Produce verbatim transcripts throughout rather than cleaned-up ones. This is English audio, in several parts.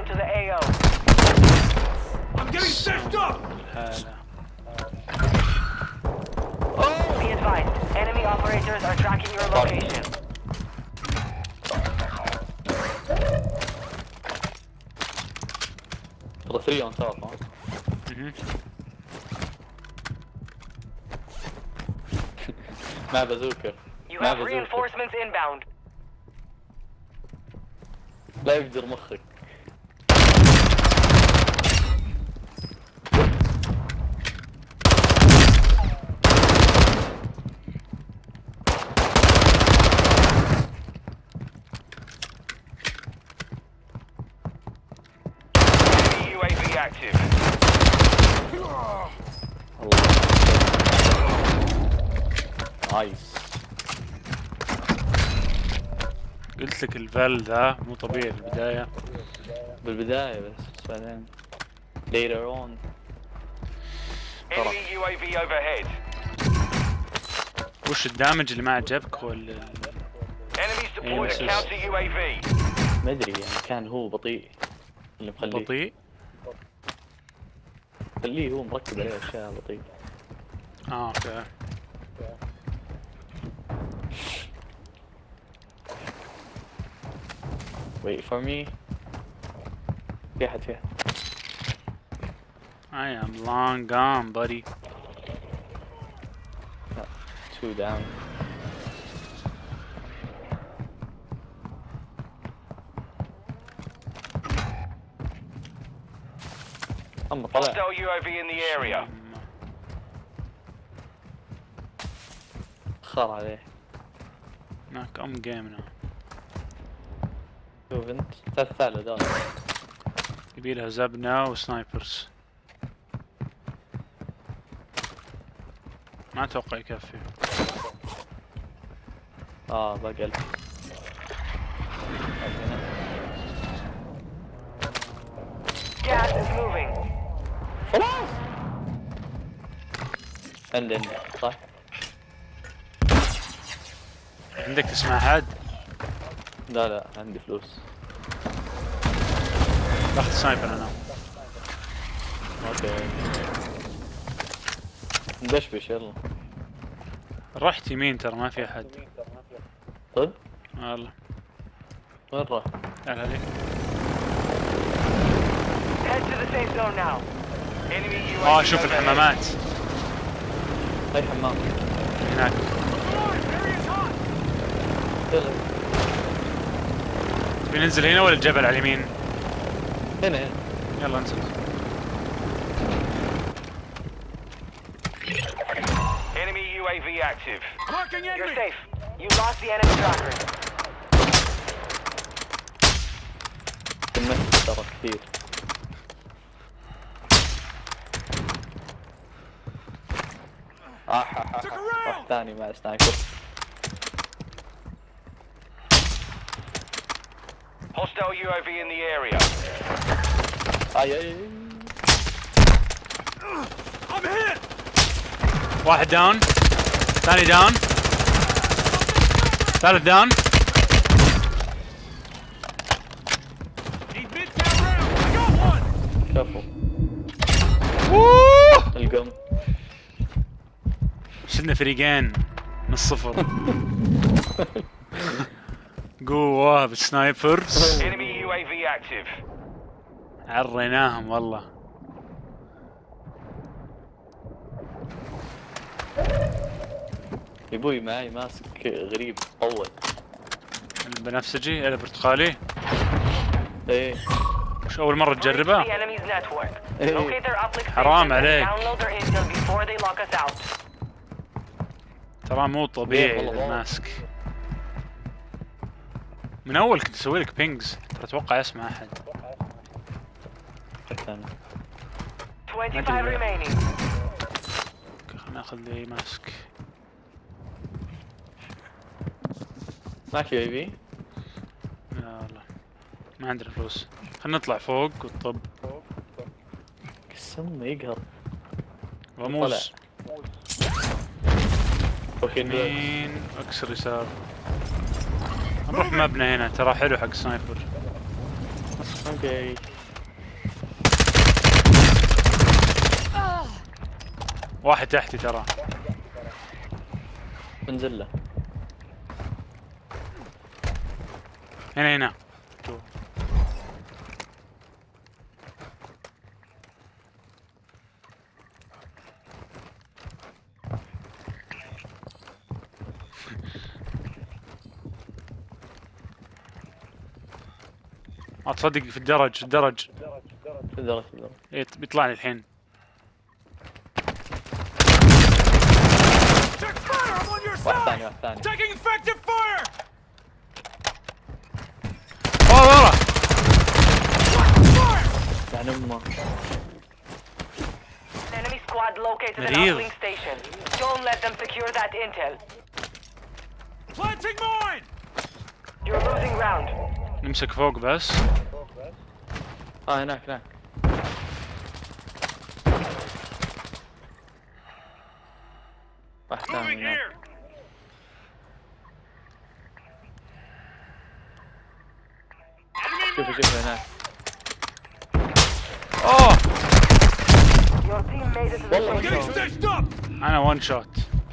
into the A O. I'm getting stitched up. Be advised, enemy operators are tracking your location. three on top, huh? Mhm. مع بازوكا. You مع have بازوكا. reinforcements inbound. لا يقدر مخك. U A V active. نايس. قلت لك الفال ذا مو طبيعي في البداية. بالبداية بس بس بعدين. Later on. Enemy U A V overhead. وش الدامج اللي ما عجبك ولا؟ Enemies deployed a counter U A V. ما ادري يعني كان هو بطيء اللي مخليه. بطيء؟ خليه هو مركب عليه اشياء بطيء. اه اوكي. Wait for me. في أحد فيها. I am long gone buddy. لا. Two down. أما طلع. Hostile U A V in the area. خار عليه. هناك ام جيمنا. شوف انت ثلاث ثالة دول. يبيلها زبنة وسنايبرز. ما اتوقع يكفي. اه باقي ألف. Gas is moving. خلاص. عندي عندي صح؟ عندك تسمع حد؟ لا لا عندي فلوس. باخذ سنايبر انا. اوكي. ندشبش يلا. رحت يمين ترى ما في احد. طيب؟ والله. وين راح؟ تعال هذيك. Head to the safe zone now. Enemy U A V. اه شوف الحمامات. اي حمام. هناك. يلا. بننزل هنا ولا الجبل على اليمين؟ هنا هنا. يلا انزل. Enemy U A V active. You're safe. You lost the enemy tracker. تمت ترى كثير. آه آه آه. واحد ثاني مع سنايبر. Hostile U A V in the area. اي اي. I'm hit. واحد داون. ثاني داون. ثالث داون. Need mid-town round. I got one. شافوا. القم. شلنا فريقين من الصفر. قوة بالسنايبرز. Enemy U A V active. عريناهم والله. يبوي معي ماسك غريب طول. البنفسجي البرتقالي. ايه. وش أول مرة Breach تجربه؟ the enemy's network. إيه. Locate their uplink حرام stations and عليك. download their intel before they lock us out. ترى مو طبيعي والله والله. الماسك. من أول كنت أسوي لك بينجز ترى أتوقع يسمع أحد. الثاني. twenty-five remaining. خلينا ناخذ لي ماسك. معك يو اي في؟ لا والله ما عندنا فلوس. خلينا نطلع فوق والطب. قسم يقهر. غموس. وكين يمين اكسر يسار. نروح مبنى هنا ترى حلو حق سنايبر. اوكي. واحد تحتي ترى. انزل له. هنا هنا. اتصدق في الدرج في الدرج. في الدرج في الدرج. إيه، بيطلع لي الحين. واحد ثاني واحد ثاني. اوه ورا. يعني امه. Enemy squad located an مريض. uplink station. Don't let them secure that intel. Planting mine! You're losing round. نمسك فوق بس. اه هناك هناك. واحد ثاني هناك. شوفوا شوفوا هناك. اوه Your team made it to the والله safe ما zone. Stitched up! انا وان شوت.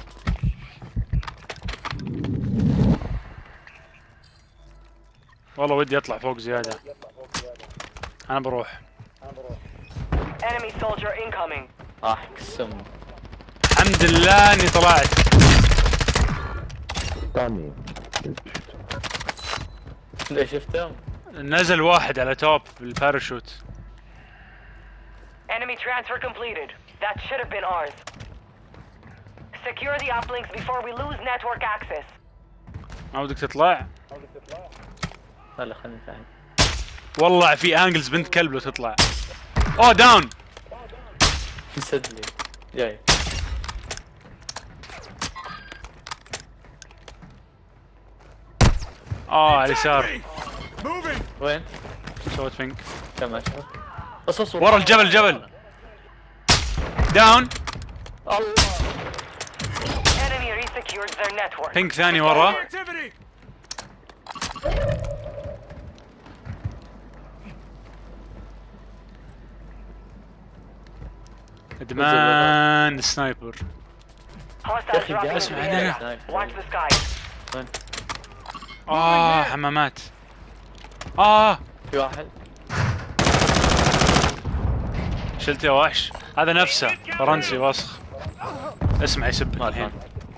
والله ودي اطلع فوق زيادة. انا بروح. Enemy soldier incoming. احكسم. الحمد لله اني طلعت. ليش شفته؟ نزل واحد على توب بالباراشوت. Enemy transfer completed. That should have been ours. Secure the uplinks before we lose network access. ما ودك تطلع؟ هلا خلينا نساعد. والله في انجلز بنت كلب لو تطلع. اوه داون. سد لي. جاي. اه على اليسار. Moving! وين؟ سويت فينك. كم اشوف. بس اصبر. ورا الجبل الجبل. داون. الله. Enemy resecured their network. فينك ثاني ورا. Activity! ادمان السنايبر. Hostiles يا أخي dropping into اسمع، the هنا. area. Watch the sky. وين؟ اه حمامات. اه في واحد. شلت يا وحش. هذا نفسه فرنسي وسخ. اسمع يسبك ما الحين.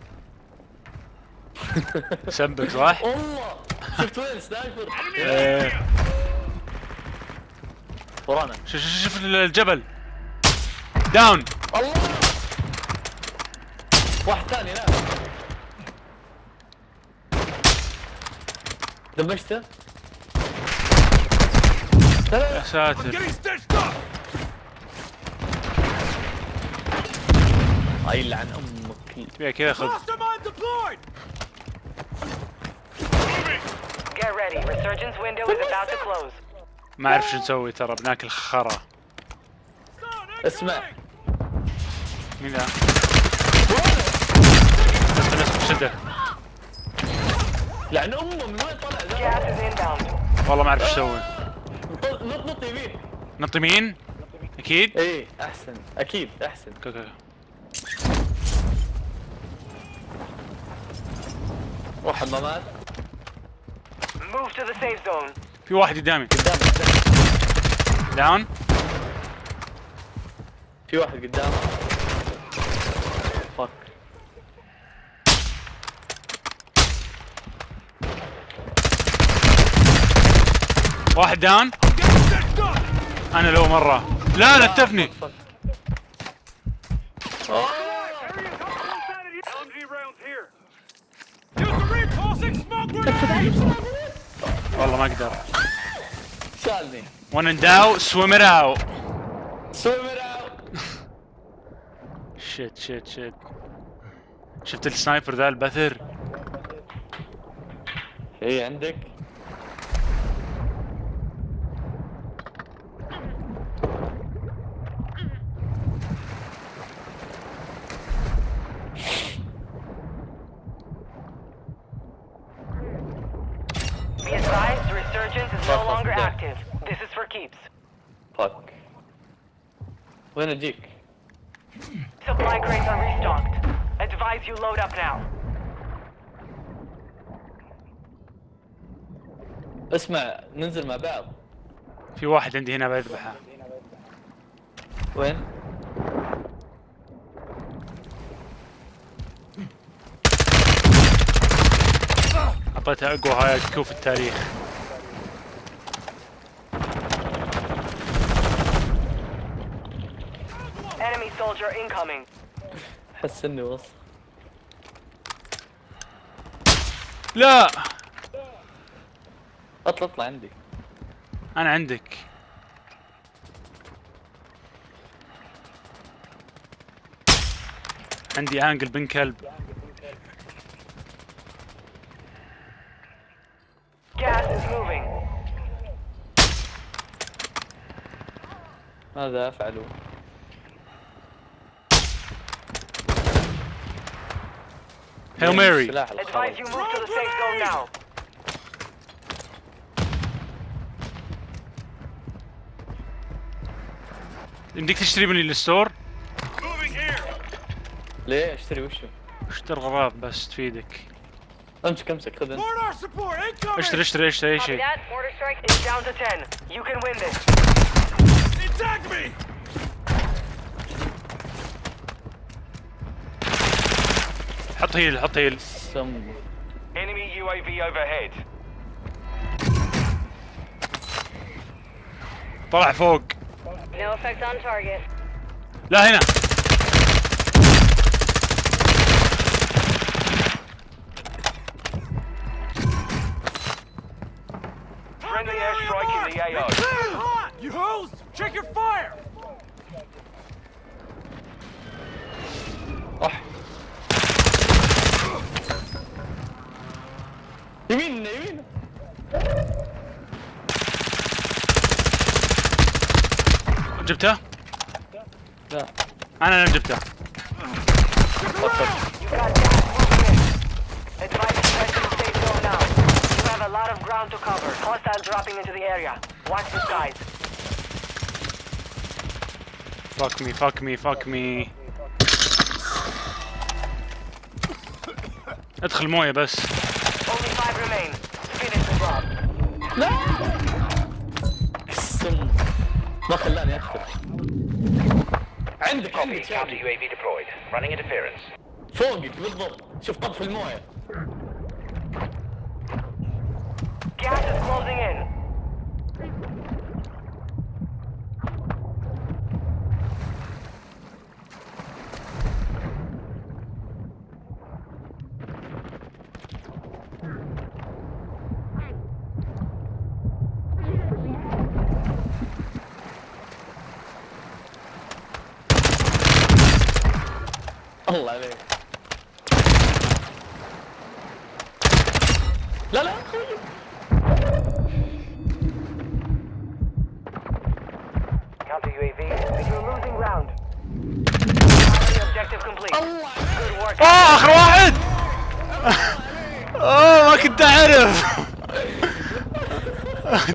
فهمت. سبك صح؟ والله شفت وين سنايبر؟ إيه. ورانا. شوف شوف شوف الجبل. داون. الله. واحد ثاني لا. دمجته؟ يا ساتر. Getting stitched up! اي يلعن امك. تبيها كذا خذ. Cluster mine deployed! Get ready. Resurgence window is about to close. ما اعرف شو نسوي ترى بناكل خرا. اسمع. مين ذا؟ نسبة نسبة شده. لعن امه من وين طلع ذا؟ Gas is inbound. والله ما اعرف شو اسوي. نط نط نط يمين. نط يمين؟ اكيد؟ ايه احسن اكيد احسن. اوكي اوكي. روح حمامات. Move to the safe zone. في واحد قدامي. قدامك قدامك. داون. في واحد قدامك. فك. واحد داون. انا لو مرة. لا لا تفني. والله ما اقدر. شالني. When in doubt, swim it out. swim it out. شيت شيت شيت. شفت السنايبر ذا البثر؟ ايه عندك. Be advised, resurgence is no longer active. This is for keeps. فك. وين اجيك؟ So supply crates are restocked. Advise you load up now. اسمع ننزل مع بعض. في واحد عندي هنا بذبحه. وين؟ اعطيتها اقوى هاي كيو في التاريخ. Enemy soldier incoming. حس اني وصل. لا اطلع اطلع عندي. انا عندك. عندي انجل بن كلب. Gas is moving. ماذا افعل؟ هيل ماري. Advise you move to the safe zone now. يمديك تشتري مني الستور؟ ليه اشتري وشو؟ اشتري غراض بس تفيدك. امسك امسك خذ انت. Mortar support incoming. اشتري اشتري اشتري اي Copy شيء. that. Mortar strike is down to ten. You can win this. Attack me. حط هيل حط هيل. سم. Enemy U A V overhead. طلع فوق. No effect on target. لا هنا. Friendly airstrike in the A O. Red hot. You hoes, check your fire. اح. يمين يمين. جبته؟ لا. انا اللي جبته. You got gas moving in. Advise you head to the safe zone now. You have a lot of ground to cover. Hostiles dropping into the area. Watch the skies. Fuck me fuck me fuck me. ادخل مويه بس. Only five remain. Finish the job. لا. سم. ما خلاني ادخل. عندك عندك Counter U A V deployed. Running interference. فوقك بالضبط. شوف طرف المويه. Gas is closing in. الله عليك. لا لا. Counter U A V. You're losing ground. Primary objective complete. Good work. اه اخر واحد. اوه ما كنت اعرف.